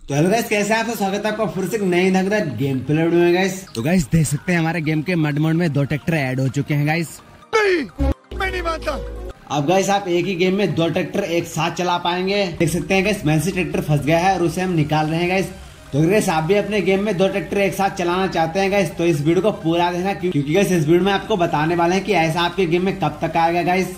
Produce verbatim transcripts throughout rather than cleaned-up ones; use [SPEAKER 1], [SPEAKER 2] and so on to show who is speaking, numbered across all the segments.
[SPEAKER 1] तो hello guys, कैसे हैं आप? स्वागत है आपका फिर से नई धगदार गेम प्ले वीडियो में गाइस। तो गाइस देख सकते हैं हमारे गेम के मड मोड में दो ट्रैक्टर ऐड हो चुके हैं गाइस।
[SPEAKER 2] नहीं, मैं नहीं मानता।
[SPEAKER 1] अब गाइस आप एक ही गेम में दो ट्रैक्टर एक साथ चला पाएंगे। देख सकते हैं गाइस मैसी ट्रैक्टर फंस गया है और उसे हम निकाल रहे हैं गाइस। तो गाइस आप भी अपने गेम में दो ट्रैक्टर एक साथ चलाना चाहते हैं गाइस, तो इस वीडियो को पूरा देखना, क्योंकि गाइस इस वीडियो में आपको बताने वाले हैं कि ऐसा आपके गेम में कब तक आएगा गाइस।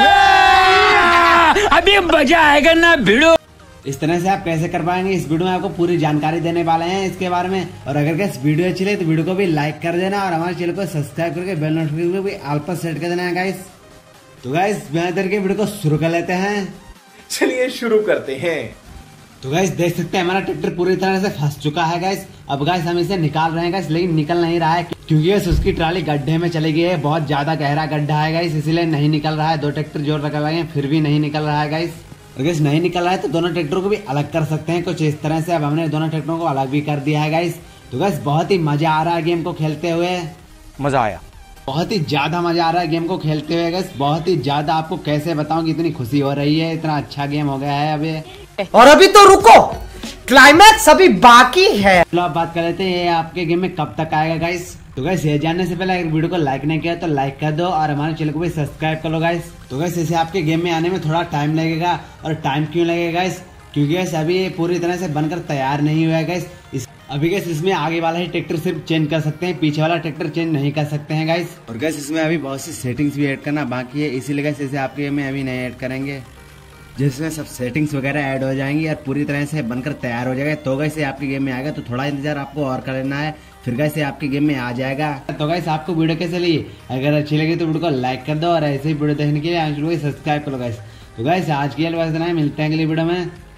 [SPEAKER 3] अभी मजा आएगा ना भिड़ो।
[SPEAKER 1] इस तरह से आप कैसे कर पाएंगे, इस वीडियो में आपको पूरी जानकारी देने वाले हैं इसके बारे में। और अगर गाइस वीडियो अच्छी लगे तो वीडियो को भी लाइक कर देना और हमारे चैनल को सब्सक्राइब करके बेल नोटिफिकेशन को भी ऑल पर सेट कर देना है गाइस। तो गाइस बिना देर के वीडियो को शुरू कर लेते हैं।
[SPEAKER 2] चलिए शुरू करते हैं।
[SPEAKER 1] तो गाइस देख सकते हैं हमारा ट्रैक्टर पूरी तरह से फंस चुका है गाइस। अब गाइस हम इसे निकाल रहे हैं गाइस, लेकिन निकल नहीं रहा है क्योंकि गाइस उसकी ट्राली गड्ढे में चली गई है। बहुत ज्यादा गहरा गड्ढा है गाइस, इसीलिए नहीं निकल रहा है। दो ट्रैक्टर जोर लगा लगे फिर भी नहीं निकल रहा है गाइस। और गाइस नहीं निकल रहा है तो दोनों ट्रैक्टरों को भी अलग कर सकते हैं कुछ इस तरह से। अब हमने दोनों ट्रैक्टरों को अलग भी कर दिया है गाइस। तो गाइस बहुत ही मजा आ रहा है गेम को खेलते हुए,
[SPEAKER 3] मजा आया,
[SPEAKER 1] बहुत ही ज्यादा मजा आ रहा है गेम को खेलते हुए गाइस, बहुत ही ज्यादा। आपको कैसे बताऊं कि इतनी खुशी हो रही है, इतना अच्छा गेम हो गया है अभी।
[SPEAKER 4] और अभी तो रुको, क्लाइमैक्स अभी बाकी है।
[SPEAKER 1] चलो अब बात कर लेते हैं ये आपके गेम में कब तक आएगा गाइस। तो गाइस ये जानने से पहले अगर वीडियो को लाइक नहीं किया तो लाइक कर दो और हमारे चैनल को भी सब्सक्राइब कर लो गाइस। तो गाइस इसे आपके गेम में आने में थोड़ा टाइम लगेगा। और टाइम क्यों लगेगा गाइस, क्योंकि गाइस अभी ये पूरी तरह से बनकर तैयार नहीं हुआ है गाइस। इस अभी गाइस इसमें आगे वाला ही ट्रैक्टर सिर्फ चेंज कर सकते हैं, पीछे वाला ट्रैक्टर चेंज नहीं कर सकते हैं गाइस। और गाइस इसमें अभी बहुत सी सेटिंग्स भी ऐड करना बाकी है, इसीलिए गाइस इसे आपके गेम में अभी नहीं ऐड करेंगे, जिसमें सब सेटिंग्स वगैरह ऐड हो जाएंगी और पूरी तरह से बनकर तैयार हो जाएगा। तो गाइस ये आपके गेम में आएगा, तो थोड़ा इंतजार आपको और कर लेना है, फिर गाइस ये आपके गेम में आ जाएगा। तो गाइस आपको वीडियो कैसे लगी, अगर अच्छी लगी तो वीडियो को लाइक कर दो और ऐसे ही वीडियो देखने के लिए सब्सक्राइब करो गाइस। तो गाइस आज के लिए बस इतना ही, मिलते हैं अगली वीडियो में।